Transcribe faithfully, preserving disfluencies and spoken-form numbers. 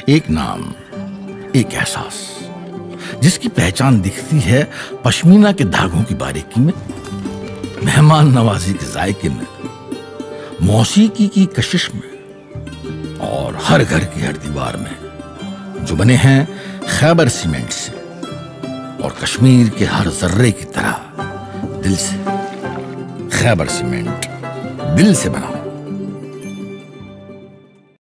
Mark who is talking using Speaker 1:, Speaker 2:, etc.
Speaker 1: एक नाम, एक एहसास, जिसकी पहचान दिखती है पश्मीना के धागों की बारीकी में, मेहमान नवाजी के जायके में, मौसीकी की कशिश में और हर घर की हर दीवार में, जो बने हैं खैबर सीमेंट से और कश्मीर के हर जर्रे की तरह दिल से। खैबर सीमेंट दिल से बना।